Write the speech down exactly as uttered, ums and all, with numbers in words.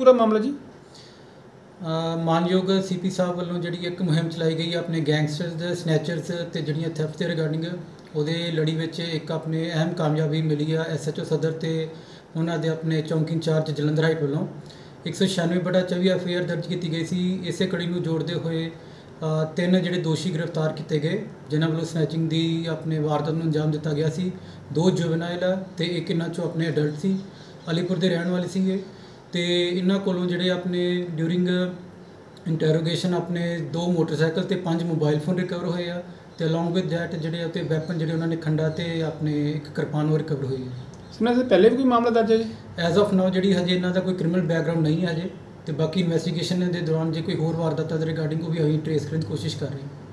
पूरा मामला जी? मानयोग C P साहब वालों जी एक मुहिम चलाई गई अपने गैंगस्टर्स स्नैचर्स ते जड़ियाँ थैफ्ट के रिगार्डिंग ਉਹਦੇ लड़ी में एक अपने अहम कामयाबी मिली है एस एच ओ सदर तो उन्होंने अपने चौंकी इंचार्ज जलंधर हाइट वालों एक सौ छियानवे बटा चौबी एफ आई आर दर्ज की गई सी। इस कड़ी में जोड़ते हुए तीन जोड़े दोषी गिरफ्तार किए गए जिन्होंने वालों स्नैचिंग की अपने वारदात में अंजाम दिता गया सी। दो जुवेनाइल तो एक इन्हों चों अपने अडल्ट सी अलीपुर के रहने वाले थे। तो इन्हों कोलों जोड़े अपने ड्यूरिंग इंटरोगेशन अपने दो मोटरसाइकिल तो पाँच मोबाइल फोन रिकवर होए आ तो अलॉन्ग विद दैट जोड़े उत्ते वैपन जोड़े उन्होंने खंडा तो अपने एक किरपान वो रिकवर हुई है। सुना से पहले भी कोई मामला दर्ज है जी? एज ऑफ नाउ जी हजे इन्हों का कोई क्रिमिनल बैकग्राउंड नहीं है अजे तो बाकी इन्वैस्टिगेशन के दौरान जो कोई होर वारदात रिगार्डिंग वो भी अभी ट्रेस करने की कोशिश कर रहे हैं।